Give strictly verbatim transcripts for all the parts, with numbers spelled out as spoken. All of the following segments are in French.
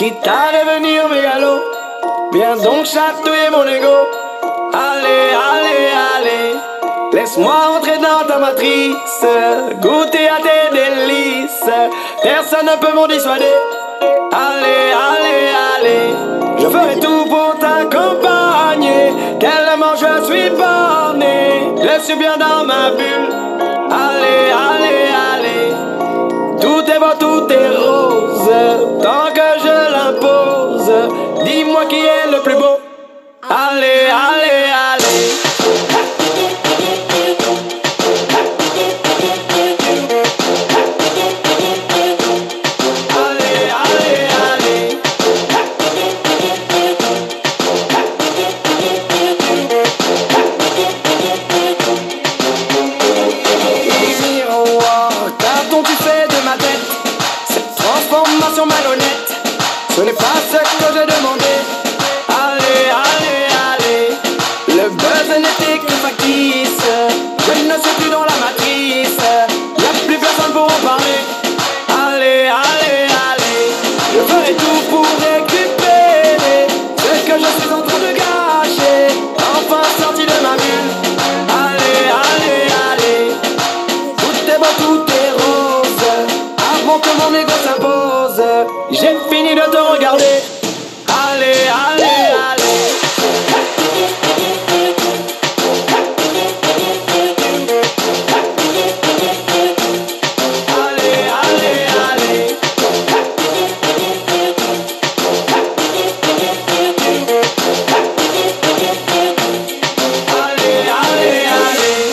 quitte à devenir mégalo. Viens donc chatouiller mon ego. Allez, allez, allez, laisse-moi entrer dans ta matrice, goûter à tes délices. Personne ne peut m'en dissuader. Allez, allez, allez, je ferai tout pour t'accompagner. Tellement je suis borné, je suis bien dans ma bulle. Allez, allez, allez, tout est beau, tout est rose, tant que je l'impose. Dis-moi qui est le plus beau. Allez, allez, allez. Allez, allez, allez. Miroir, qu'as-tu fait de ma tête? Cette transformation malhonnête, ce n'est pas ce que j'ai demandé. Allez, allez, allez, le buzz n'était que factice. Je ne suis plus dans la matrice, y'a plus personne pour en parler. Allez, allez, allez, je ferai tout pour récupérer ce que je suis en train de gâcher, enfin sorti de ma bulle. Allez, allez, allez, tout est beau, tout est rose, avant que mon ego s'impose. J'ai fini de te regarder. Allez, allez, allez. Allez, allez, allez. Allez, allez, allez.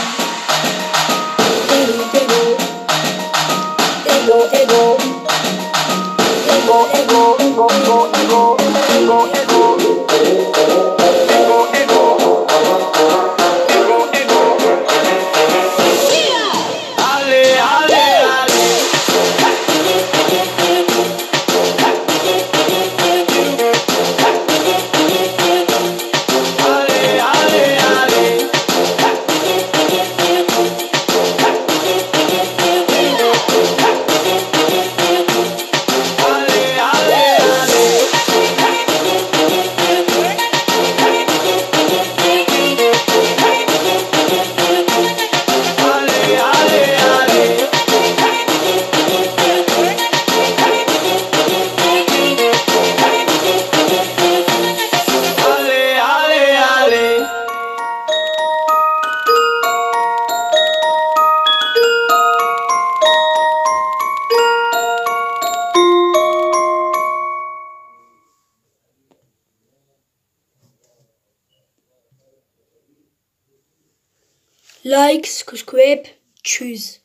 Ego, ego, ego. Ego, ego, ego, ego, ego, ego, ego. Ego, ego. Ego, ego. Allez, allez, allez. Allez, allez, allez. Allez, allez, allez. Allez, allez, allez. Allez, allez, allez. Like, subscribe, tschüss.